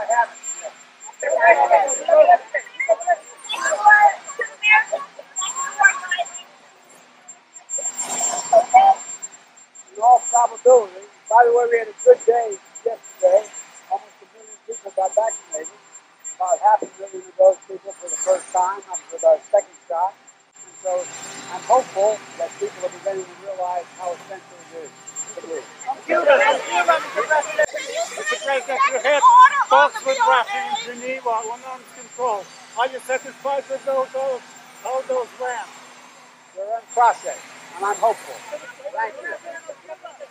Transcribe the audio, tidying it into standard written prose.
I haven't. In all probability, by the way, we had a good day yesterday. Almost 1 million people got vaccinated. About 500,000 of those people for the first time, for the second shot. And so I'm hopeful that people are beginning to realize how essential it is to move. It's a great get your hip, box with wrappings, your knee, one arm's control. Are you satisfied with all those ramps? They're in process, and I'm hopeful. Thank you.